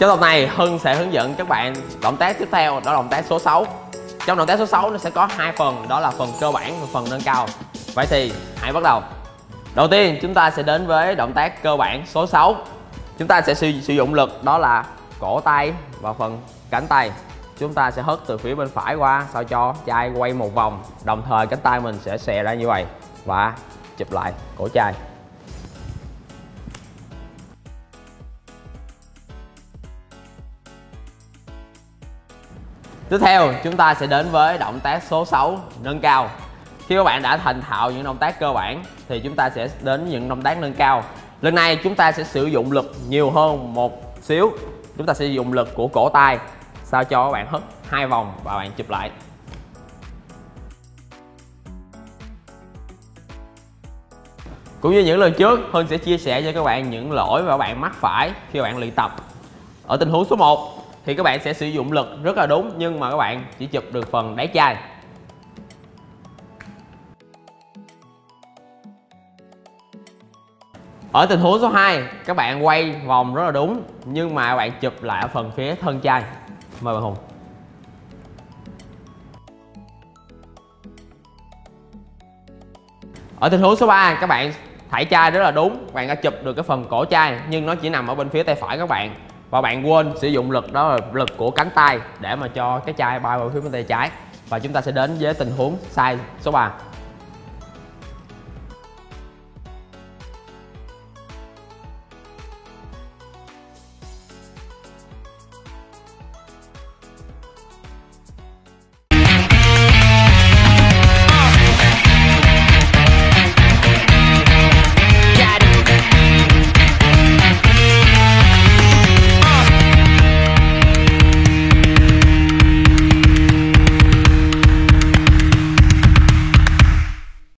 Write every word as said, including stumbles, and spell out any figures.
Trong tập này Hưng sẽ hướng dẫn các bạn động tác tiếp theo, đó là động tác số sáu. Trong động tác số sáu nó sẽ có hai phần, đó là phần cơ bản và phần nâng cao. Vậy thì hãy bắt đầu. Đầu tiên chúng ta sẽ đến với động tác cơ bản số sáu. Chúng ta sẽ sử, sử dụng lực, đó là cổ tay và phần cánh tay. Chúng ta sẽ hất từ phía bên phải qua sao cho chai quay một vòng, đồng thời cánh tay mình sẽ xòe ra như vậy và chụp lại cổ chai. Tiếp theo chúng ta sẽ đến với động tác số sáu, nâng cao. Khi các bạn đã thành thạo những động tác cơ bản thì chúng ta sẽ đến những động tác nâng cao. Lần này chúng ta sẽ sử dụng lực nhiều hơn một xíu. Chúng ta sẽ dùng lực của cổ tay sao cho các bạn hất hai vòng và bạn chụp lại. Cũng như những lần trước, Hưng sẽ chia sẻ cho các bạn những lỗi mà các bạn mắc phải khi các bạn luyện tập. Ở tình huống số một thì các bạn sẽ sử dụng lực rất là đúng, nhưng mà các bạn chỉ chụp được phần đáy chai. Ở tình huống số hai, các bạn quay vòng rất là đúng, nhưng mà các bạn chụp lại ở phần phía thân chai. Mời bạn Hùng. Ở tình huống số ba, các bạn thảy chai rất là đúng, các bạn đã chụp được cái phần cổ chai, nhưng nó chỉ nằm ở bên phía tay phải các bạn. Và bạn quên sử dụng lực, đó là lực của cánh tay để mà cho cái chai bay vào phía bên tay trái. Và chúng ta sẽ đến với tình huống sai số ba.